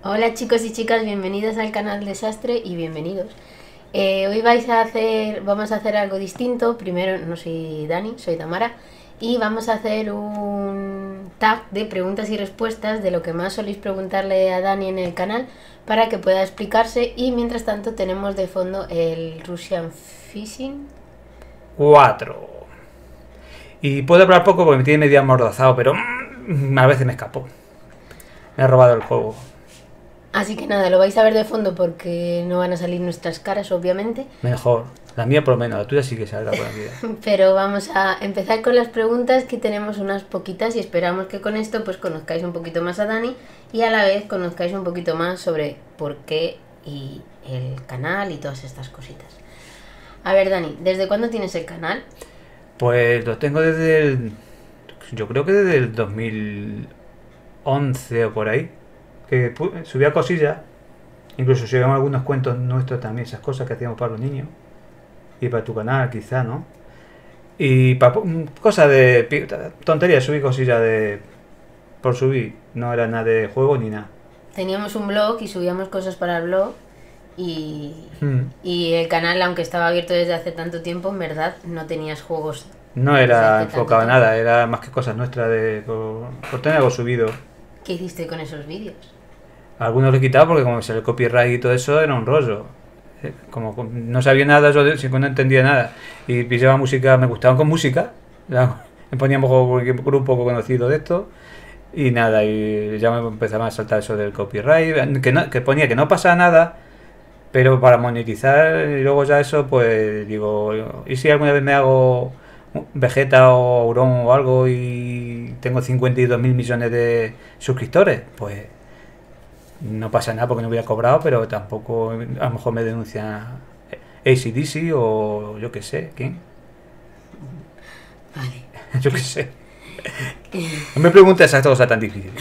Hola chicos y chicas, bienvenidos al canal Desastre y bienvenidos. Hoy vamos a hacer algo distinto. Primero, no soy Dani, soy Tamara. Y vamos a hacer un tag de preguntas y respuestas de lo que más soléis preguntarle a Dani en el canal para que pueda explicarse. Y mientras tanto tenemos de fondo el Russian Fishing. 4. Y puedo hablar poco porque me tiene medio amordazado, pero a veces me escapo. Me ha robado el juego. Así que nada, lo vais a ver de fondo porque no van a salir nuestras caras, obviamente. Mejor. La mía por lo menos, la tuya sí que saldrá por la vida. Pero vamos a empezar con las preguntas, que tenemos unas poquitas y esperamos que con esto pues conozcáis un poquito más a Dani y a la vez conozcáis un poquito más sobre por qué y el canal y todas estas cositas. A ver, Dani, ¿desde cuándo tienes el canal? Pues lo tengo desde el... Yo creo que desde el 2011 o por ahí. Que subía cosillas. Incluso subíamos algunos cuentos nuestros también, esas cosas que hacíamos para los niños. Y para tu canal quizá, ¿no? Y para cosas de tonterías, subí cosillas de... Por subir. No era nada de juego ni nada. Teníamos un blog y subíamos cosas para el blog y, Hmm. y el canal, aunque estaba abierto desde hace tanto tiempo, en verdad no tenías juegos No desde era hace tanto enfocado a tiempo. nada, era más que cosas nuestras por tener algo subido. ¿Qué hiciste con esos vídeos? Algunos lo he quitado porque como se el copyright y todo eso era un rollo. Como no sabía nada, yo no entendía nada. Y pillaba música, me gustaban con música. Me poníamos con cualquier grupo conocido de esto. Y nada, y ya me empezaba a saltar eso del copyright. Que ponía que no pasa nada, pero para monetizar. Y luego ya eso, pues digo, ¿y si alguna vez me hago Vegeta o Auron o algo y tengo 52 mil millones de suscriptores? Pues no pasa nada porque no hubiera cobrado, pero tampoco a lo mejor me denuncia ACDC o yo qué sé, ¿quién? Vale. Yo qué sé. No me preguntes esas cosas tan difíciles.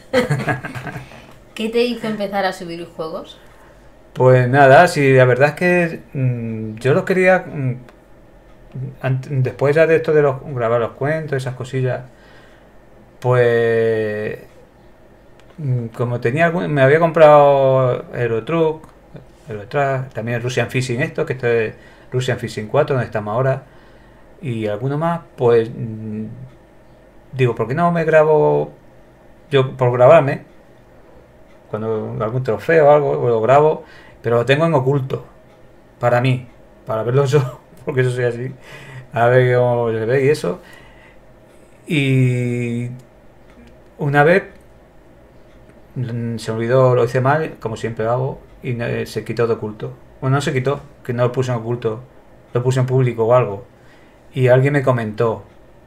¿Qué te hizo empezar a subir juegos? Pues nada, sí, la verdad es que yo lo quería, después ya de esto de grabar los cuentos, esas cosillas, pues como tenía me había comprado Eurotruck, también el Russian Fishing esto, que esto es Russian Fishing 4, donde estamos ahora, y alguno más, pues digo, ¿por qué no me grabo yo por grabarme? Cuando algún trofeo o algo, lo grabo, pero lo tengo en oculto, para mí, para verlo yo, porque yo soy así, a ver cómo se ve y eso. Y una vez se olvidó, lo hice mal, como siempre hago, y se quitó de oculto. Bueno, no se quitó, que no lo puse en oculto, lo puse en público o algo. Y alguien me comentó.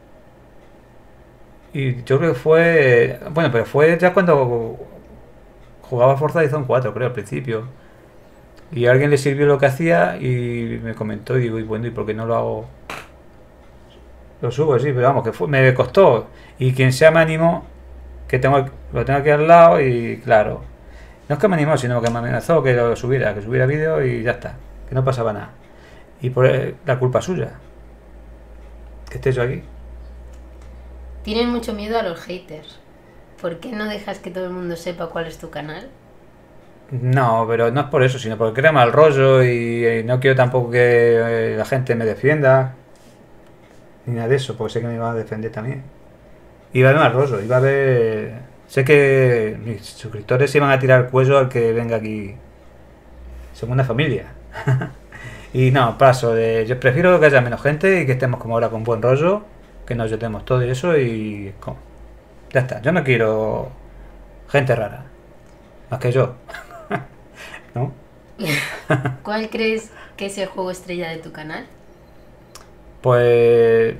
Y yo creo que fue. Bueno, pero fue ya cuando jugaba Forza Horizon 4, creo, al principio. Y a alguien le sirvió lo que hacía y me comentó. Y digo, y bueno, ¿y por qué no lo hago? Lo subo, sí, pero vamos, me costó. Y quien sea me animó, lo tengo aquí al lado y claro. No es que me animó, sino que me amenazó que subiera vídeo y ya está. Que no pasaba nada. Y por la culpa suya, que esté yo aquí. Tienen mucho miedo a los haters. ¿Por qué no dejas que todo el mundo sepa cuál es tu canal? No, pero no es por eso, sino porque crea mal rollo y no quiero tampoco que la gente me defienda. Ni nada de eso, porque sé que me va a defender también. Iba a haber mal rollo, iba a haber... Sé que mis suscriptores se iban a tirar el cuello al que venga aquí. Somos una familia. Y no, paso de... Yo prefiero que haya menos gente y que estemos como ahora con buen rollo, que nos ayudemos todo y eso y... Ya está, yo no quiero gente rara, más que yo, ¿no? ¿Cuál crees que es el juego estrella de tu canal? Pues...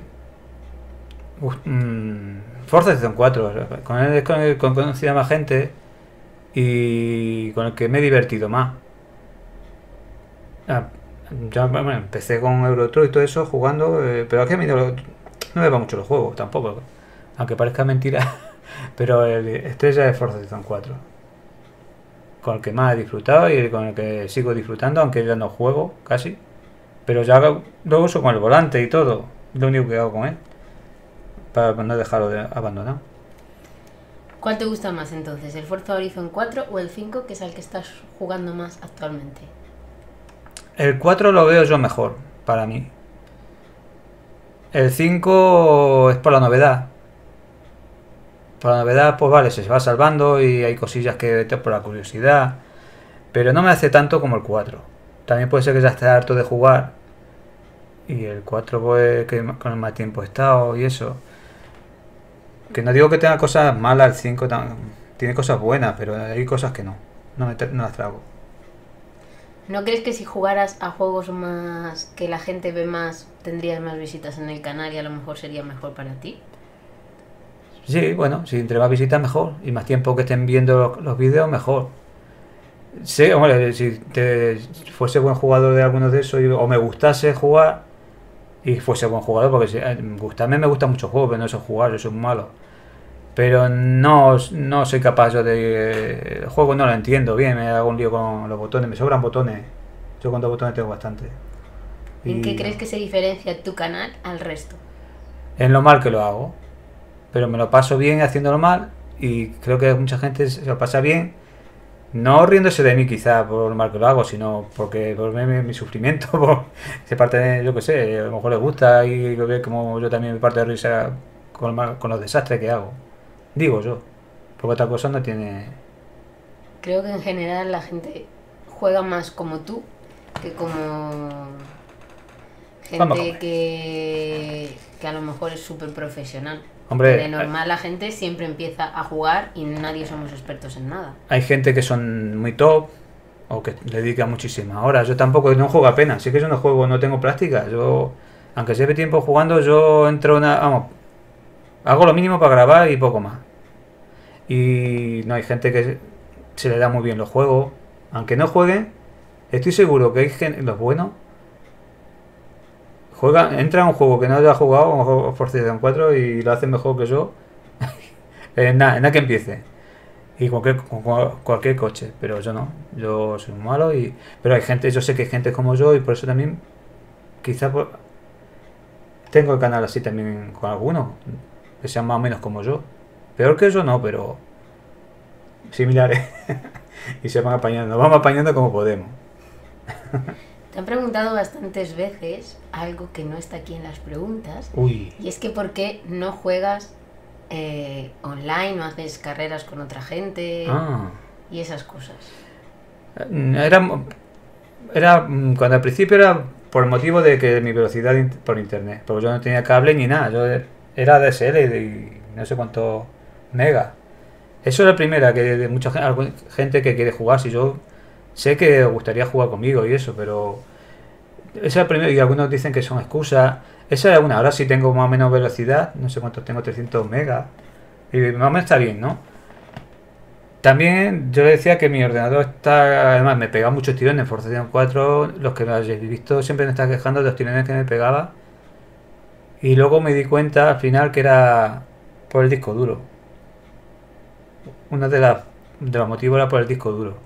Forza Horizon 4, con él es con el que he conocido a más gente y con el que me he divertido más. Ah, ya, bueno, empecé con Eurotruck y todo eso jugando, pero es que a mí no me va mucho los juegos tampoco, aunque parezca mentira, pero el estrella es Forza Horizon 4, con el que más he disfrutado y con el que sigo disfrutando, aunque ya no juego casi, pero ya lo uso con el volante y todo, lo único que hago con él, para no dejarlo abandonado. ¿Cuál te gusta más entonces? ¿El Forza Horizon 4 o el 5, que es al que estás jugando más actualmente? El 4 lo veo yo mejor, para mí. El 5 es por la novedad. Por la novedad, pues vale, se va salvando y hay cosillas que por la curiosidad. Pero no me hace tanto como el 4. También puede ser que ya esté harto de jugar. Y el 4 pues que con el más tiempo he estado y eso. Que no digo que tenga cosas malas el 5, tiene cosas buenas, pero hay cosas que no. No las trago. ¿No crees que si jugaras a juegos más que la gente ve más, tendrías más visitas en el canal y a lo mejor sería mejor para ti? Sí, bueno, si entre más visitas mejor. Y más tiempo que estén viendo los vídeos, mejor. Sí, hombre, si fuese buen jugador de algunos de esos o me gustase jugar y fuese buen jugador, porque gustarme me gusta mucho juego, pero no sé jugar, yo soy muy malo. Pero no soy capaz yo de... El juego no lo entiendo bien, me hago un lío con los botones, me sobran botones. Yo con 2 botones tengo bastante. ¿En qué Y crees que se diferencia tu canal al resto? en lo mal que lo hago. Pero me lo paso bien haciéndolo mal y creo que mucha gente se lo pasa bien. No riéndose de mí quizá por lo mal que lo hago, sino porque por mi sufrimiento, se parte de, yo que sé, a lo mejor les gusta y lo ve como yo también me parte de risa con los desastres que hago. Digo yo, porque otra cosa no tiene... Creo que en general la gente juega más como tú que como Vamos a gente comer. que a lo mejor es súper profesional. Hombre, De normal la gente siempre empieza a jugar y nadie somos expertos en nada. hay gente que son muy top o que le dedica muchísimas horas. Yo tampoco no juego apenas, sí que yo no juego, no tengo práctica. Yo, aunque lleve tiempo jugando, yo entro vamos, hago lo mínimo para grabar y poco más. Y no hay gente que se le da muy bien los juegos. Aunque no jueguen, estoy seguro que hay gente, los buenos, entra en un juego que no haya jugado, a lo mejor Forza Horizon 4 y lo hacen mejor que yo, en nada que empiece. Y cualquier coche, pero yo no, yo soy un malo pero hay gente, yo sé que hay gente como yo y por eso también quizá tengo el canal así también con algunos que sean más o menos como yo. Peor que yo no, pero similares. Y se van apañando, nos vamos apañando como podemos. Te han preguntado bastantes veces algo que no está aquí en las preguntas, Uy, y es que ¿por qué no juegas online, no haces carreras con otra gente ah, y esas cosas? era, cuando al principio era por el motivo de que mi velocidad por internet, porque yo no tenía cable ni nada, yo era DSL y no sé cuánto megas. Eso es la primera, que de mucha gente que quiere jugar, si yo sé que os gustaría jugar conmigo y eso, pero esa es la primera, y algunos dicen que son excusas. Esa es una, ahora sí tengo más o menos velocidad, no sé cuántos tengo, 300 megas, y más o menos está bien, ¿no? También yo le decía que mi ordenador está, además me pegaba muchos tirones en Forza Horizon 4, los que me hayáis visto siempre me están quejando de los tirones que me pegaba, y luego me di cuenta al final que era por el disco duro. Uno de los motivos era por el disco duro.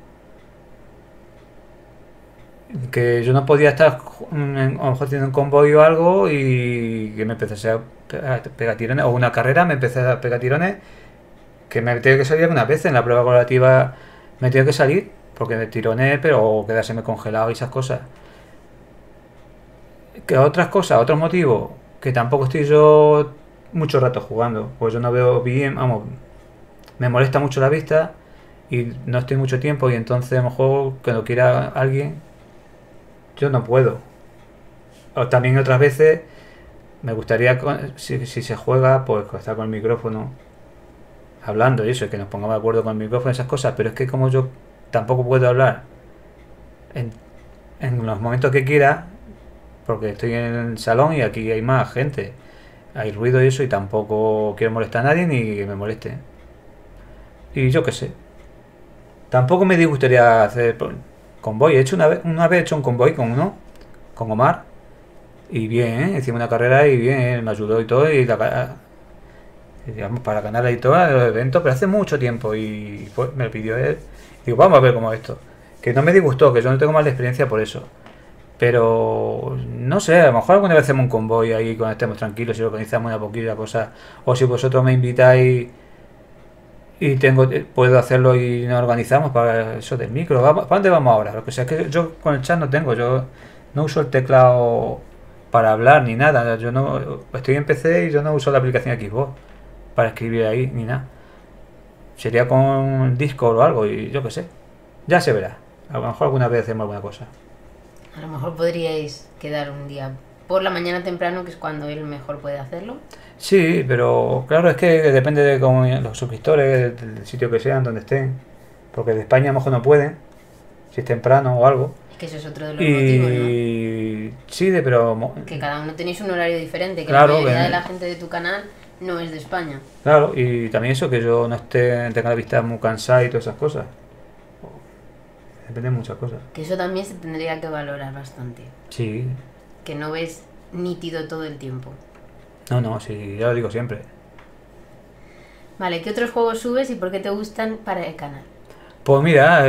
Que yo no podía estar a lo mejor haciendo un convoy o algo y que me empecé a pegar tirones, o una carrera me empecé a pegar tirones, que me tengo que salir algunas veces en la prueba colaborativa, me tengo que salir porque me tirones, pero o quedárseme congelado y esas cosas. Que otras cosas, otros motivos, que tampoco estoy yo mucho rato jugando, pues yo no veo bien, vamos, me molesta mucho la vista y no estoy mucho tiempo y entonces a lo mejor cuando quiera alguien yo no puedo. O también otras veces me gustaría, si se juega, pues estar con el micrófono hablando y eso, y que nos pongamos de acuerdo con el micrófono y esas cosas, pero es que como yo tampoco puedo hablar en, en los momentos que quiera, porque estoy en el salón y aquí hay más gente, hay ruido y eso, y tampoco quiero molestar a nadie ni que me moleste. Y yo qué sé. Tampoco me gustaría hacer convoy. He hecho una vez he hecho un convoy con uno, con Omar, y bien, ¿eh? Hicimos una carrera y bien, me ayudó y todo, digamos, para ganar y todo los eventos, pero hace mucho tiempo y pues, me lo pidió él. Digo, vamos a ver cómo es esto. Que no me disgustó, que yo no tengo más experiencia por eso. Pero no sé, a lo mejor alguna vez hacemos un convoy ahí cuando estemos tranquilos y organizamos una poquita cosa. O si vosotros me invitáis Y puedo hacerlo y nos organizamos para eso del micro. ¿Para dónde vamos ahora? Lo que sea, es que yo con el chat no tengo, yo no uso el teclado para hablar ni nada. Yo no estoy en PC y yo no uso la aplicación Xbox para escribir ahí ni nada. Sería con Discord o algo y yo qué sé. Ya se verá. A lo mejor alguna vez hacemos alguna cosa. A lo mejor podríais quedar un día por la mañana temprano, que es cuando él mejor puede hacerlo. Sí, pero claro, es que depende de cómo los suscriptores, del sitio que sean, donde estén. Porque de España a lo mejor no pueden, si es temprano o algo. Es que eso es otro de los motivos, ¿no? Y sí, pero Que cada uno tenéis un horario diferente, que claro, la mayoría de la gente de tu canal no es de España. claro, y también eso, que yo no tenga la vista muy cansada y todas esas cosas. Depende de muchas cosas. Que eso también se tendría que valorar bastante. Sí, Que no ves nítido todo el tiempo. no, sí, ya lo digo siempre. Vale, ¿qué otros juegos subes y por qué te gustan para el canal? Pues mira,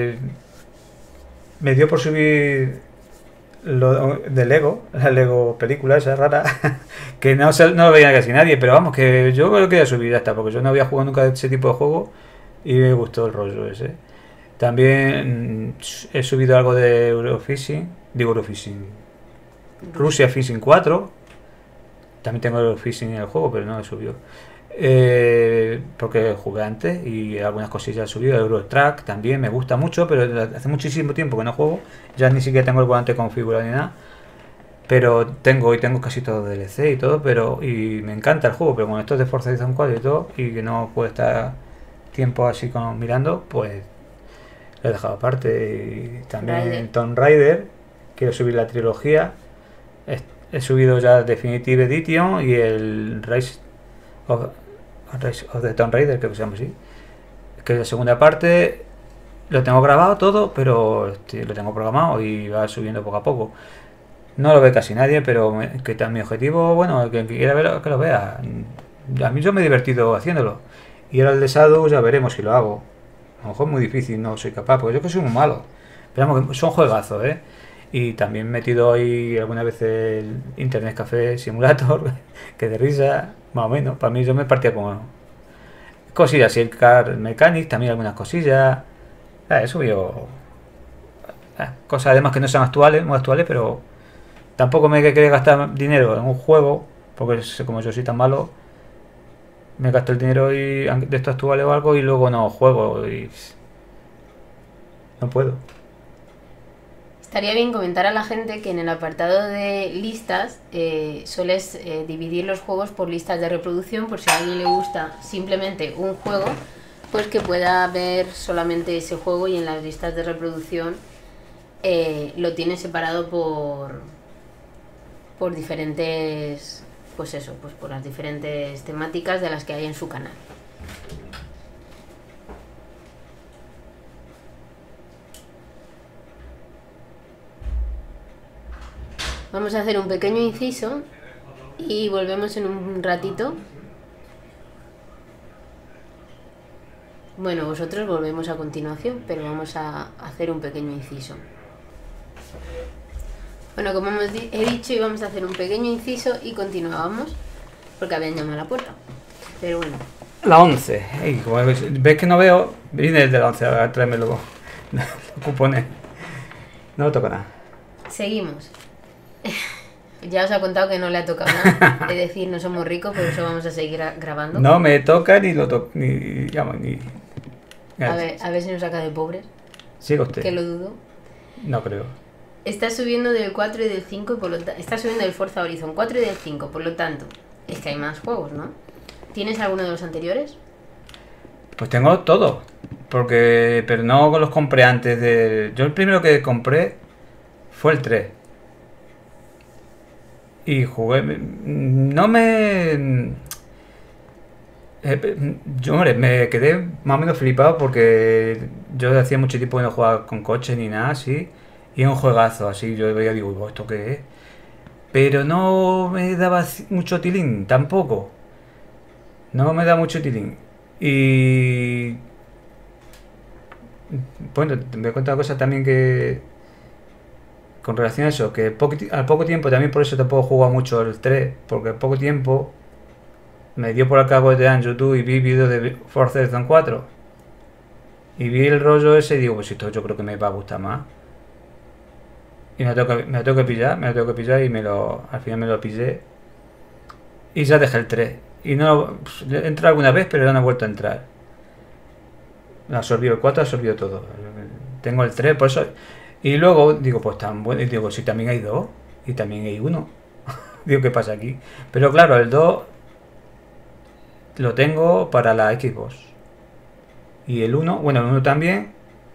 me dio por subir lo de Lego, la Lego película esa rara, que no lo veía casi nadie, pero vamos, que yo lo quería subir hasta, porque yo no había jugado nunca ese tipo de juego y me gustó el rollo ese. También he subido algo de Eurofishing, Rusia Fishing 4. También tengo Eurofishing en el juego, pero no lo subió. Porque jugué antes y algunas cosillas he subido. Eurotrack también me gusta mucho, pero hace muchísimo tiempo que no juego. Ya ni siquiera tengo el volante configurado ni nada. Pero tengo casi todo DLC y todo, y me encanta el juego, pero con esto de Forza Horizon 4 y todo, y que no puedo estar tiempo así como mirando, pues lo he dejado aparte. Y también Tomb Raider, quiero subir la trilogía. He subido ya Definitive Edition y el Rise of the Tomb Raider, creo que se llama así, que es la segunda parte. Lo tengo grabado todo, pero lo tengo programado y va subiendo poco a poco. No lo ve casi nadie, pero mi objetivo, bueno, el que quiera verlo, que lo vea. A mí yo me he divertido haciéndolo. Y ahora el de Shadow ya veremos si lo hago. A lo mejor es muy difícil, no soy capaz, porque yo que soy muy malo. Pero vamos, que son juegazos, ¿eh? Y también he metido ahí alguna vez el Internet Café Simulator, que de risa, más o menos. Para mí yo me partía con cosillas, y el Car Mechanics, también algunas cosillas. He subido cosas además que no sean muy actuales, pero tampoco me quería gastar dinero en un juego, porque como yo soy tan malo, me gasto el dinero de esto actuales o algo y luego no juego y no puedo. Estaría bien comentar a la gente que en el apartado de listas sueles dividir los juegos por listas de reproducción, por si a alguien le gusta simplemente un juego, pues que pueda ver solamente ese juego, y en las listas de reproducción lo tiene separado por diferentes, pues eso, pues por las diferentes temáticas de las que hay en su canal. Vamos a hacer un pequeño inciso y volvemos en un ratito. Bueno, vosotros volvemos a continuación, pero vamos a hacer un pequeño inciso. Bueno, como he dicho, íbamos a hacer un pequeño inciso y continuábamos, porque habían llamado a la puerta. Pero bueno. La 11. Hey, como ves que no veo, viene desde la 11, a tráeme los cupones. No toca nada. Seguimos. Ya os ha contado que no le ha tocado nada. Es decir, no somos ricos, por eso vamos a seguir grabando. No me toca ni lo toca, A ver si nos saca de pobres. Siga usted. Que lo dudo. No creo. Está subiendo del 4 y del 5, y por lo está subiendo del Forza Horizon 4 y del 5, por lo tanto, es que hay más juegos, ¿no? ¿Tienes alguno de los anteriores? Pues tengo todo, pero no los compré antes de... Yo el primero que compré fue el 3. Y jugué... Yo, hombre, me quedé más o menos flipado porque yo hacía mucho tiempo que no jugaba con coches ni nada así. Y es un juegazo, así yo veía, digo, ¿esto qué es? Pero no me daba mucho tilín, tampoco. No me da mucho tilín. Y... Bueno, te voy a contar una cosa también que... Con relación a eso, que al poco tiempo, también por eso tampoco he jugado mucho el 3, porque al poco tiempo me dio por acá en YouTube y vi vídeos de Forza Horizon 4. Y vi el rollo ese y digo, pues esto yo creo que me va a gustar más. Y me lo tengo que pillar, y al final me lo pillé. Y ya dejé el 3. Y no entré alguna vez, pero ya no he vuelto a entrar. Absorbió el 4, absorbió todo. Tengo el 3, por eso. Y luego digo, pues tan bueno. Y digo, si también hay 2 y también hay 1. Digo, ¿qué pasa aquí? Pero claro, el 2 lo tengo para la Xbox. Y el 1, bueno, el 1 también.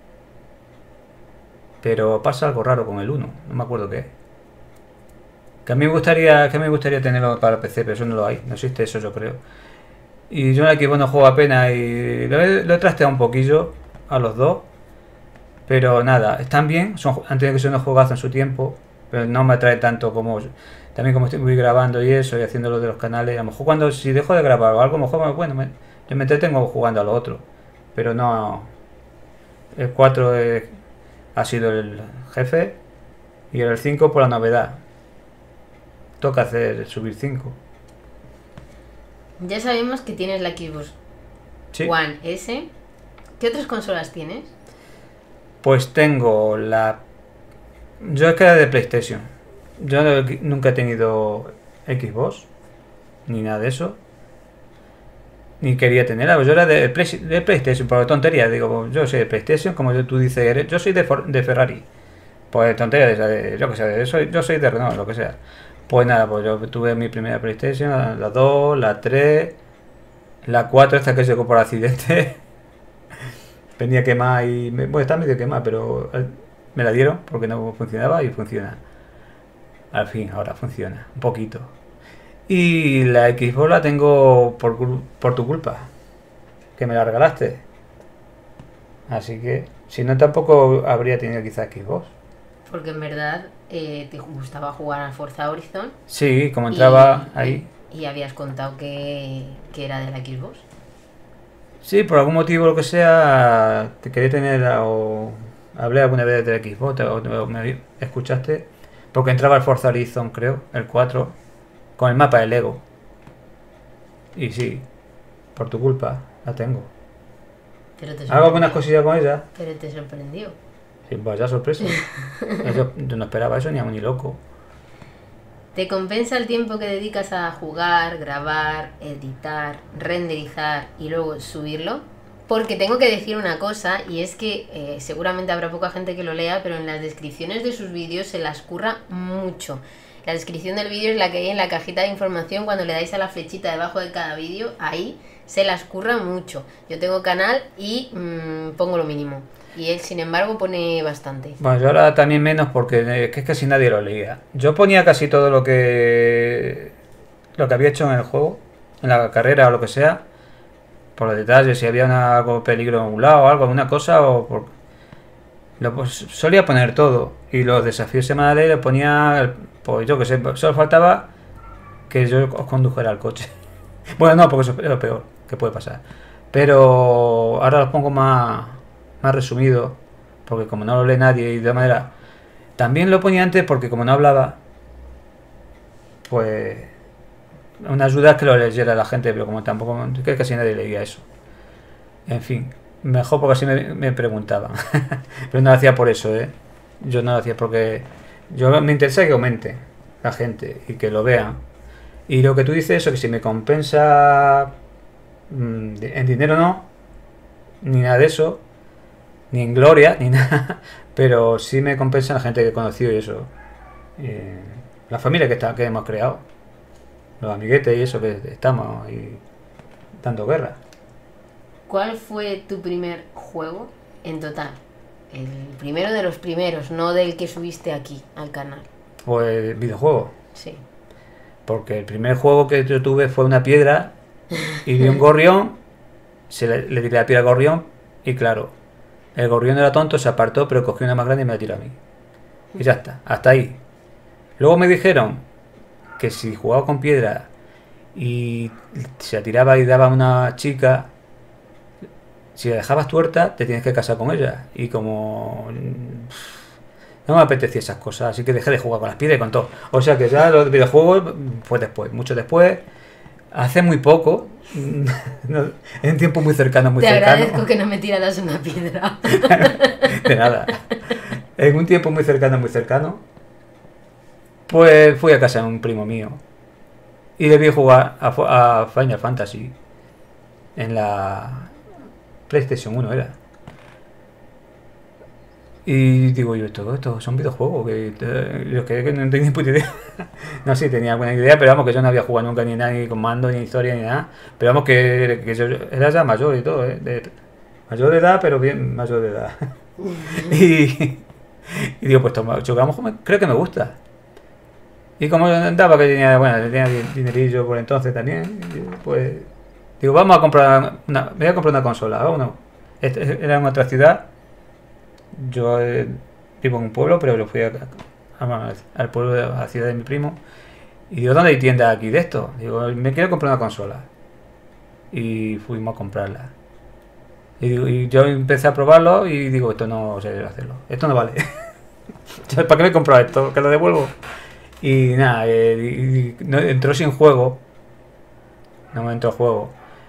Pero pasa algo raro con el 1. No me acuerdo qué es. Que a mí me gustaría tenerlo para PC, pero eso no lo hay. No existe eso, yo creo. Y yo en la Xbox no juego apenas y lo he trasteado un poquillo a los dos. Pero nada, están bien. Han tenido que ser unos juegazos en su tiempo. Pero no me atrae tanto como... También como estoy grabando y eso y haciendo lo de los canales. A lo mejor si dejo de grabar o algo, a lo mejor bueno, yo me entretengo jugando a lo otro. Pero no... El 4 ha sido el jefe. Y el 5 por la novedad. Toca subir 5. Ya sabemos que tienes la Xbox Sí. One S. ¿Qué otras consolas tienes? Pues tengo Yo es que era de PlayStation. Yo nunca he tenido Xbox. Ni nada de eso. Ni quería tenerla. Yo era de PlayStation. Por tontería. Digo, yo soy de PlayStation. Como tú dices, yo soy de Ferrari. Pues tontería. Yo que sé. Yo soy de Renault, lo que sea. Pues nada, pues yo tuve mi primera PlayStation, la 2, la 3, la 4, esta que llegó por accidente. Venía quemada y... Bueno, está medio quemada, pero me la dieron porque no funcionaba y funciona. Al fin, ahora funciona, un poquito. Y la Xbox la tengo por tu culpa, que me la regalaste. Así que, si no, tampoco habría tenido quizás Xbox. Porque en verdad te gustaba jugar a Forza Horizon. Sí, como entraba ahí. Y habías contado que era de la Xbox. Sí, por algún motivo, lo que sea, te quería tener o hablé alguna vez de Xbox o me escuchaste, porque entraba el Forza Horizon, creo, el 4, con el mapa de Lego. Y sí, por tu culpa, la tengo. Hago algunas cosillas con ella. Pero te sorprendió. Sí, vaya sorpresa. Yo no esperaba eso ni loco. ¿Te compensa el tiempo que dedicas a jugar, grabar, editar, renderizar y luego subirlo? Porque tengo que decir una cosa, y es que seguramente habrá poca gente que lo lea, pero en las descripciones de sus vídeos se las curra mucho. La descripción del vídeo es la que hay en la cajita de información cuando le dais a la flechita debajo de cada vídeo, ahí se las curra mucho. Yo tengo canal y pongo lo mínimo. Y él, sin embargo, pone bastante. Bueno, yo ahora también menos porque es que casi nadie lo leía. Yo ponía casi todo lo que había hecho en el juego, en la carrera o lo que sea, por los detalles, si había algo peligro en un lado o algo, alguna cosa, pues, solía poner todo. Y los desafíos semanales le ponía, pues yo que sé, solo faltaba que yo os condujera el coche. Bueno, no, porque eso es lo peor que puede pasar. Pero ahora los pongo más resumido, porque como no lo lee nadie y de manera... También lo ponía antes porque como no hablaba, pues una ayuda es que lo leyera la gente, pero como tampoco, creo que casi nadie leía eso. En fin, mejor porque así me preguntaban. Pero no lo hacía por eso, yo no lo hacía porque me interesa que aumente la gente y que lo vean. Y lo que tú dices, eso, que si me compensa en dinero no, ni nada de eso, ni en gloria, ni nada, pero sí me compensa la gente que he conocido y eso. La familia que hemos creado, los amiguetes y eso que estamos ahí dando guerra. ¿Cuál fue tu primer juego en total? El primero de los primeros, no del que subiste aquí al canal. Pues videojuego. Sí. Porque el primer juego que yo tuve fue una piedra y vi un gorrión, le tiré la piedra al gorrión y claro, el gorrión era tonto, se apartó, pero cogió una más grande y me la tiró a mí. Y ya está, hasta ahí. Luego me dijeron que si jugaba con piedra y se la tiraba y daba a una chica, si la dejabas tuerta, te tienes que casar con ella. Y como no me apetecía esas cosas, así que dejé de jugar con las piedras y con todo. O sea que ya los videojuegos fue después, mucho después. Hace muy poco, no, en un tiempo muy cercano, muy Te cercano. agradezco que no me tiraras una piedra. De nada. En un tiempo muy cercano, pues fui a casa de un primo mío y le vi jugar a Final Fantasy en la PlayStation 1 era. Y digo yo, todo esto son videojuegos, que no tenía ni puta idea. No sé si tenía alguna idea, pero vamos, que yo no había jugado nunca ni nada, ni con mando, ni historia, ni nada. Pero vamos, que yo era ya mayor y todo, mayor de edad, pero bien mayor de edad. y, y digo, pues toma, jugamos, creo que me gusta. Y como andaba que tenía, bueno, tenía dinerillo por entonces también, pues digo, vamos a comprar me voy a comprar una consola, vámonos. Era en otra ciudad. Yo vivo en un pueblo, pero lo fui al pueblo de la ciudad de mi primo. Y digo, ¿dónde hay tiendas aquí de esto? Digo, me quiero comprar una consola. Y fuimos a comprarla. Y yo empecé a probarlo y digo, esto no sé hacerlo. Esto no vale. ¿Para qué me he comprado esto? Que lo devuelvo. Y nada, no, entró sin juego. No me entró el juego.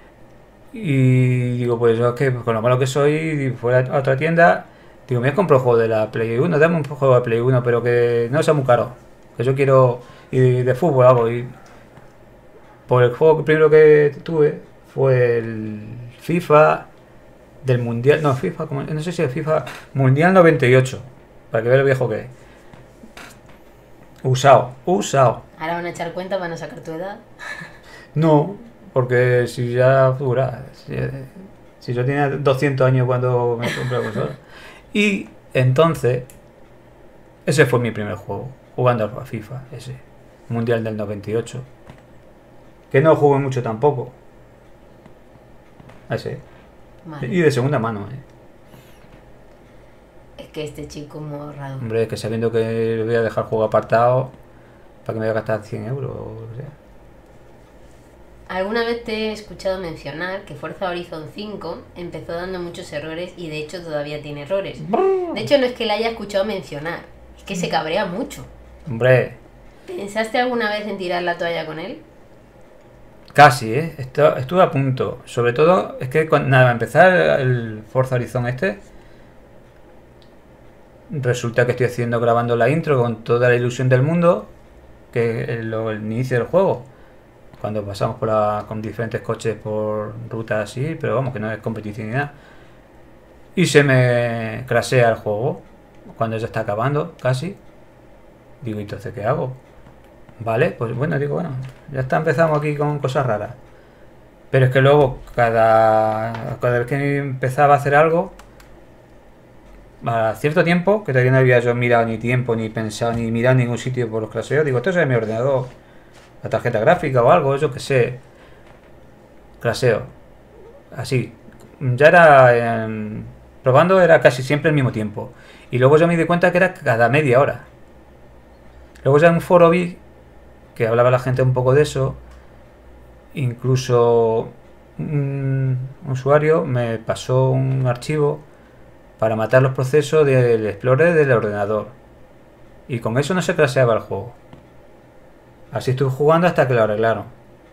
Y digo, pues yo es que con lo malo que soy, fui a otra tienda. Digo, me he comprado un juego de la Play 1, dame un juego de Play 1, pero que no sea muy caro. Que yo quiero ir de fútbol algo. Y por el juego que primero que tuve fue el FIFA del Mundial. No, FIFA, no sé si es FIFA Mundial 98. Para que vea lo viejo que es. Usado. Ahora van a echar cuenta, van a sacar tu edad. No, porque si ya figura. Si yo tenía 200 años cuando me compré la consola. Y entonces, ese fue mi primer juego, jugando a FIFA, ese, Mundial del 98. Que no jugué mucho tampoco. Ese. Vale. Y de segunda mano, Es que este chico muy ahorrado. Hombre, que sabiendo que le voy a dejar juego apartado, para que me voy a gastar 100 euros o lo que sea. Alguna vez te he escuchado mencionar que Forza Horizon 5 empezó dando muchos errores y de hecho todavía tiene errores. De hecho no es que la haya escuchado mencionar, es que se cabrea mucho. Hombre, ¿Pensaste alguna vez en tirar la toalla con él? casi, estuve a punto. Sobre todo, es que nada, empezar el Forza Horizon resulta que estoy grabando la intro con toda la ilusión del mundo, que es el inicio del juego. Cuando pasamos con diferentes coches por rutas así, pero vamos, que no es competición ni nada. Y se me crashea el juego cuando ya está acabando, casi. Digo, ¿y entonces qué hago? Vale, pues bueno, ya está, empezamos aquí con cosas raras. Pero es que luego, cada vez que empezaba a hacer algo, a cierto tiempo, que todavía no había yo mirado ni tiempo, ni pensado, ni mirado en ningún sitio por los crasheos, digo, esto es mi ordenador, la tarjeta gráfica o algo, yo que sé, craseo, así. Ya era, probando era casi siempre el mismo tiempo. Y luego yo me di cuenta que era cada media hora. Luego ya en un foro vi que hablaba la gente un poco de eso. Incluso un usuario me pasó un archivo para matar los procesos del Explorer del ordenador. Y con eso no se crasheaba el juego. Así estuve jugando hasta que lo arreglaron.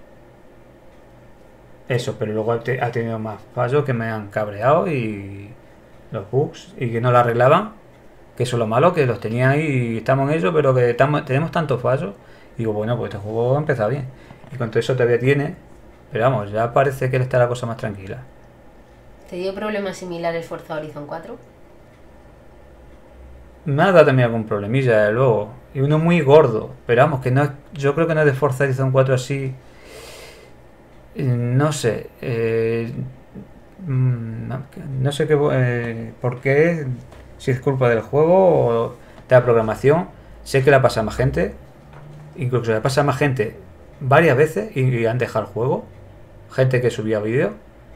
Eso, pero luego ha tenido más fallos que me han cabreado y los bugs y que no lo arreglaban. Que eso es lo malo, que los tenía ahí y estamos en ello, pero que tenemos tantos fallos. Digo, bueno, pues este juego ha empezado bien. Y con todo eso todavía tiene, pero vamos, ya parece que está la cosa más tranquila. ¿Te dio problemas similares Forza Horizon 4? Me ha dado también algún problemilla, desde luego. Y uno muy gordo, pero vamos, que no es, yo creo que no es de Forza Horizon 4 así. No sé. No sé por qué, si es culpa del juego o de la programación. Sé que la pasa más gente, incluso la pasa más gente varias veces y han dejado el juego. Gente que subía vídeos.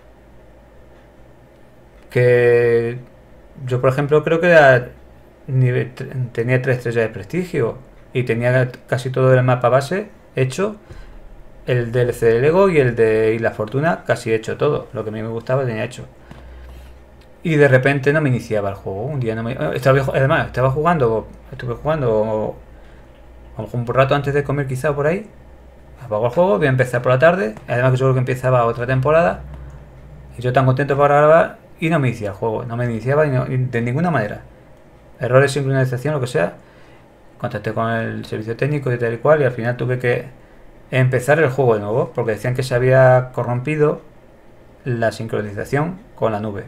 Que yo, por ejemplo, creo que tenía 3 estrellas de prestigio y tenía casi todo el mapa base hecho. El DLC de Lego y el de Isla Fortuna casi hecho todo. Lo que a mí me gustaba tenía hecho. Y de repente no me iniciaba el juego. Un día no me... Además, estuve jugando a lo mejor un rato antes de comer quizá por ahí. apago el juego, voy a empezar por la tarde, además que seguro que empezaba otra temporada, y yo tan contento para grabar, y no me iniciaba el juego, no me iniciaba de ninguna manera. Errores, sincronización, lo que sea. Contacté con el servicio técnico y tal y cual, y al final tuve que empezar el juego de nuevo, porque decían que se había corrompido la sincronización con la nube.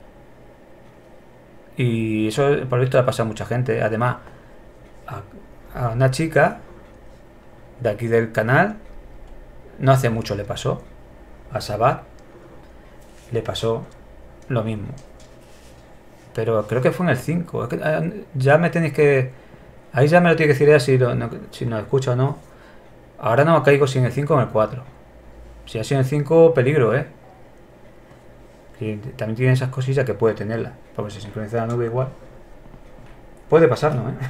Y eso, por lo visto, le ha pasado a mucha gente. Además, a una chica de aquí del canal, no hace mucho le pasó. A Sabat le pasó lo mismo. Pero creo que fue en el 5. Es que, ya me tenéis que... Ahí ya me lo tiene que decir ella si nos escucha o no. Ahora no me caigo si en el 5 o en el 4. Si ha sido en el 5, peligro, ¿eh? Y también tiene esas cosillas que puede tenerla. Porque se sincroniza la nube igual. Puede pasarnos, ¿eh?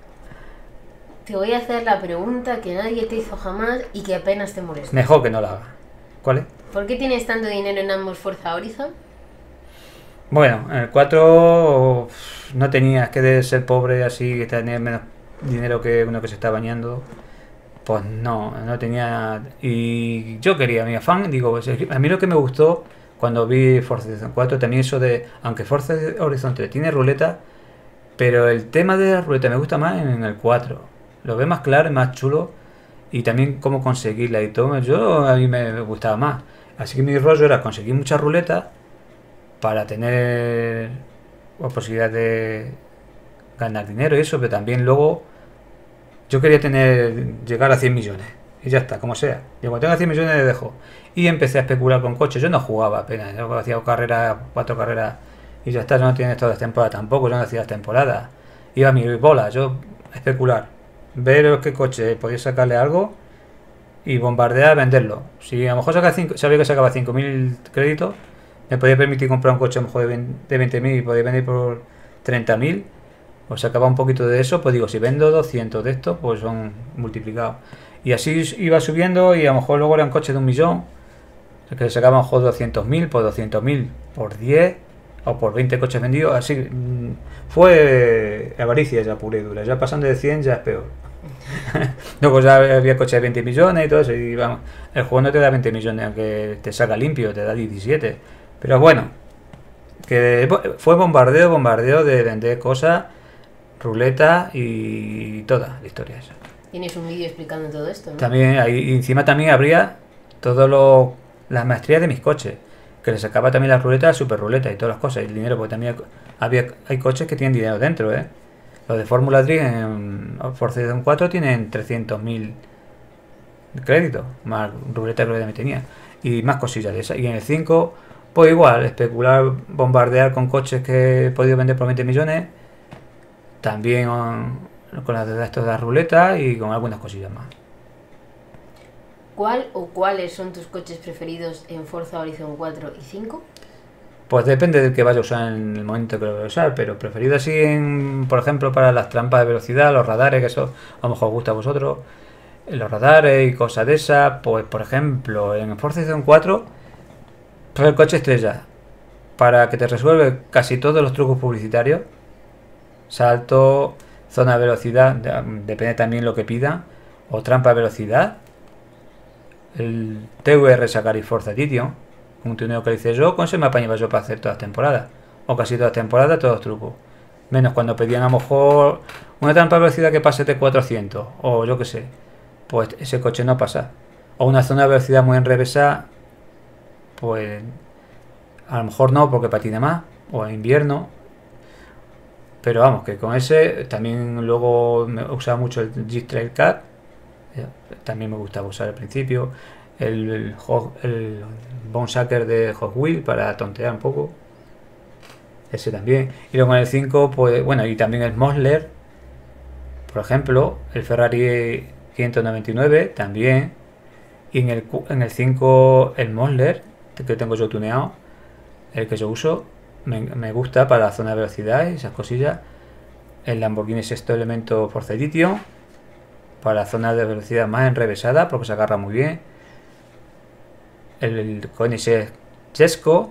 Te voy a hacer la pregunta que nadie te hizo jamás y que apenas te molesta. Mejor que no la haga. ¿Cuál es? ¿Por qué tienes tanto dinero en ambos Forza Horizon? Bueno, en el 4 no tenía, es que de ser pobre así, que tener menos dinero que uno que se está bañando, pues no tenía. Y yo quería, mi afán, digo, pues, a mí lo que me gustó cuando vi Forza Horizon 4, también eso de, aunque Forza Horizon 3 tiene ruleta, pero el tema de la ruleta me gusta más en el 4. Lo ve más claro y más chulo, y también cómo conseguirla y todo, a mí me gustaba más. Así que mi rollo era conseguir muchas ruletas para tener posibilidad de ganar dinero y eso, pero también luego yo quería llegar a 100 millones y ya está, como sea. Y cuando tenga 100 millones le dejo. Y empecé a especular con coches. Yo no jugaba apenas, yo hacía carreras, 4 carreras y ya está. Yo no tenía todas las temporadas tampoco, yo no hacía las temporadas. Iba a mi bola, yo a especular, ver qué coche podía sacarle algo y bombardear, venderlo. Si a lo mejor sabía que sacaba 5.000 créditos, me podía permitir comprar un coche a lo mejor de 20.000 y podía vender por 30.000, o sacaba un poquito de eso, pues digo, si vendo 200 de estos, pues son multiplicados. Y así iba subiendo, y a lo mejor luego eran coches de 1.000.000, que sacaban a lo mejor 200.000, por 200.000, por 10 o por 20 coches vendidos. Así fue avaricia ya pura y dura. Ya pasando de 100 ya es peor. Luego ya había coches de 20 millones y todo eso, y vamos, el juego no te da 20 millones, aunque te saca limpio, te da 17. Pero bueno, que fue bombardeo de vender cosas, ruleta y toda la historia esa. Tienes un vídeo explicando todo esto, ¿no? También ahí encima también habría las maestrías de mis coches, que le sacaba también las ruletas, super ruletas y todas las cosas, y el dinero, porque también hay coches que tienen dinero dentro, ¿eh? Los de Fórmula 3 en Forza Horizon 4 tienen 300.000 créditos, más ruleta que me tenía, y más cosillas de esas. Y en el 5, pues igual, especular, bombardear con coches que he podido vender por 20 millones, también con las de estos de las ruletas y con algunas cosillas más. ¿Cuál o cuáles son tus coches preferidos en Forza Horizon 4 y 5? Pues depende del que vaya a usar en el momento que lo vaya a usar, pero preferido así, por ejemplo, para las trampas de velocidad, los radares, que eso a lo mejor os gusta a vosotros, los radares y cosas de esas. Pues por ejemplo, en Forza Horizon 4, pues el coche estrella, para que te resuelve casi todos los trucos publicitarios, salto, zona de velocidad, depende también lo que pida, o trampa de velocidad, el TVR Sacari Forza Edition, un tuneo que hice yo, con ese me apañaba yo para hacer todas las temporadas, o casi todas las temporadas, todos los trucos, menos cuando pedían a lo mejor una trampa de velocidad que pase de 400, o yo que sé, pues ese coche no pasa, o una zona de velocidad muy enrevesada, pues a lo mejor no, porque patina más, o en invierno. Pero vamos, que con ese también luego me usaba mucho el G-Trail Cat, también me gustaba usar al principio, el Bone Sucker de Hot Wheels para tontear un poco, ese también. Y luego en el 5, pues bueno, y también el Mosler, por ejemplo, el Ferrari 599 también, y en el 5 el Mosler, que tengo yo tuneado, el que yo uso, me gusta para la zona de velocidad y esas cosillas. El Lamborghini Sexto Elemento Forza Edition, para la zona de velocidad más enrevesada, porque se agarra muy bien. El Koenigsegg Chesco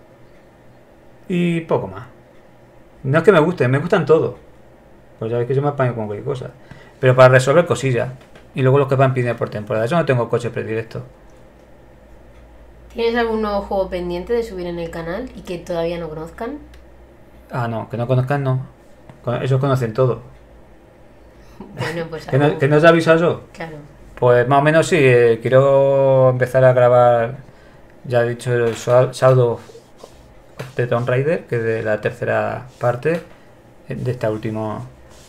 y poco más. No es que me gusten todos, pues ya ves que yo me apaño con cualquier cosa, pero para resolver cosillas. y luego los que van pidiendo por temporada. Yo no tengo coche predilecto. ¿Tienes algún nuevo juego pendiente de subir en el canal y que todavía no conozcan? Ah, no, que no conozcan, no. Ellos conocen todo. Bueno, pues ¿Que no os he avisado yo? Claro. Pues más o menos sí, quiero empezar a grabar, ya he dicho, el Shadow of the Tomb Raider, que es de la tercera parte de esta última.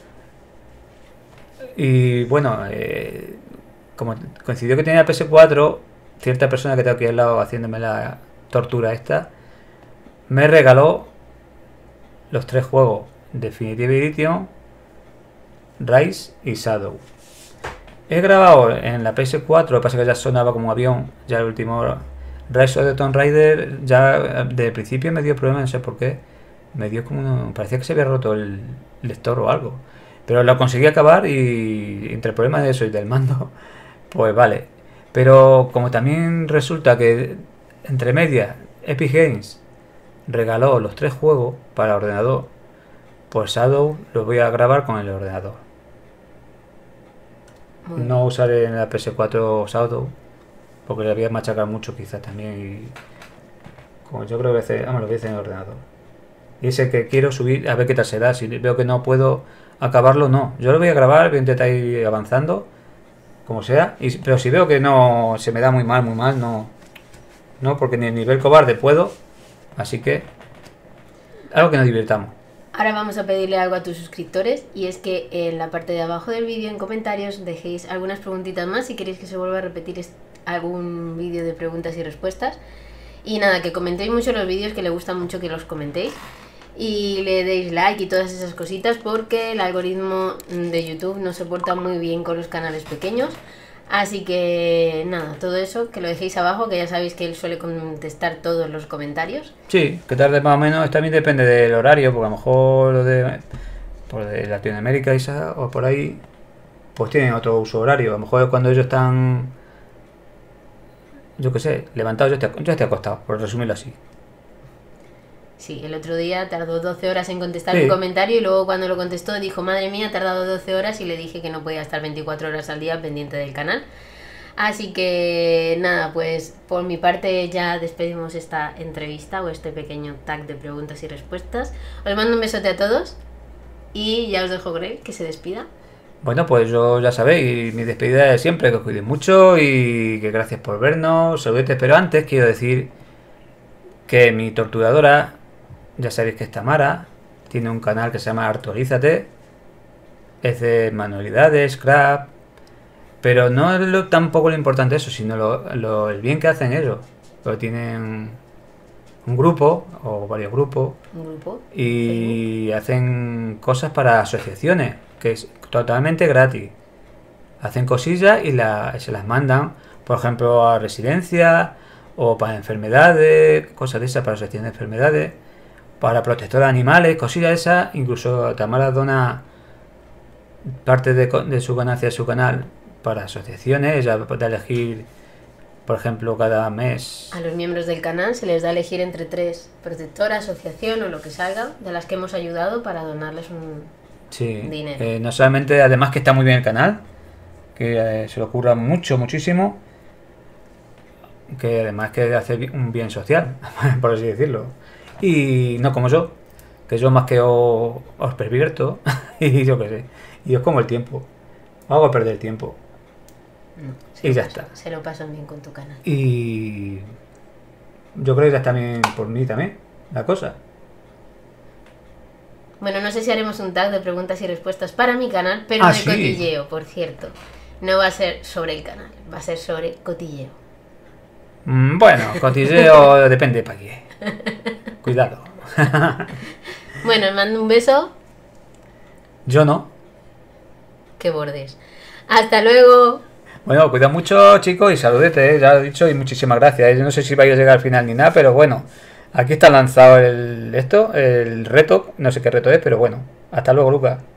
Y bueno, como coincidió que tenía PS4, cierta persona que tengo aquí al lado haciéndome la tortura esta, me regaló los 3 juegos Definitive Edition, Rise y Shadow. He grabado en la PS4, lo que pasa es que ya sonaba como avión, ya el último Rise of the Tomb Raider, ya de principio me dio problemas, no sé por qué, me dio como parecía que se había roto el lector o algo, pero lo conseguí acabar y entre problemas de eso y del mando, pues vale. Pero como también resulta que entre medias Epic Games regaló los 3 juegos para ordenador, pues Shadow lo voy a grabar con el ordenador. No usaré en la PS4 Shadow porque le voy a machacar mucho quizás también y como yo creo que lo voy a hacer en el ordenador. Y ese que quiero subir a ver qué tal será. Si veo que no puedo acabarlo, no. Yo lo voy a grabar, voy a intentar ir avanzando como sea, pero si veo que no se me da muy mal, no, porque ni el nivel cobarde puedo, así que algo que nos divirtamos. Ahora vamos a pedirle algo a tus suscriptores y es que en la parte de abajo del vídeo en comentarios dejéis algunas preguntitas más si queréis que se vuelva a repetir algún vídeo de preguntas y respuestas. Y nada, que comentéis mucho los vídeos, que le gusta mucho que los comentéis y le deis like y todas esas cositas porque el algoritmo de YouTube no se porta muy bien con los canales pequeños. Así que nada, todo eso que lo dejéis abajo, que ya sabéis que él suele contestar todos los comentarios. Sí, que tarde más o menos, también depende del horario, porque a lo mejor por de Latinoamérica o por ahí, pues tienen otro uso horario. A lo mejor cuando ellos están, yo qué sé, levantados, yo estoy acostado, por resumirlo así. Sí, el otro día tardó 12 horas en contestar un comentario y luego cuando lo contestó dijo, madre mía, ha tardado 12 horas y le dije que no podía estar 24 horas al día pendiente del canal. Así que nada, pues por mi parte ya despedimos esta entrevista o este pequeño tag de preguntas y respuestas. Os mando un besote a todos y ya os dejo con él, que se despida. Bueno, pues yo ya sabéis, mi despedida es siempre que os cuidéis mucho y que gracias por vernos, saludetes, pero antes quiero decir que mi torturadora, ya sabéis que es Tamara, tiene un canal que se llama Actualízate, es de manualidades, scrap, pero no es tampoco lo importante eso, sino el bien que hacen ellos. Pero tienen un grupo o varios grupos y hacen cosas para asociaciones, que es totalmente gratis. Hacen cosillas y se las mandan, por ejemplo, a residencias o para enfermedades, cosas de esas, para asociaciones de enfermedades, para protectores de animales, cosillas de esas. Incluso Tamara dona parte de su ganancia de su canal para asociaciones. Ella puede elegir, por ejemplo, cada mes. A los miembros del canal se les da a elegir entre 3, protectora, asociación o lo que salga, de las que hemos ayudado para donarles un dinero. No solamente, además que está muy bien el canal, que se le ocurra muchísimo, que además que hace un bien social, por así decirlo. Y no como yo, que yo más que os pervierto y yo qué sé, y os como el tiempo, hago perder el tiempo. Y ya está. Se lo pasan bien con tu canal. Y yo creo que ya está bien por mí también la cosa. Bueno, no sé si haremos un tag de preguntas y respuestas para mi canal, pero de cotilleo, por cierto. No va a ser sobre el canal, va a ser sobre cotilleo. Bueno, cotilleo depende para qué. Cuidado. Bueno, os mando un beso. Yo no. Qué bordes. Hasta luego. Bueno, cuida mucho, chicos, y saludete, ya lo he dicho, y muchísimas gracias. Yo no sé si vais a llegar al final ni nada, pero bueno, aquí está lanzado el reto, no sé qué reto es, pero bueno. Hasta luego, Lucas.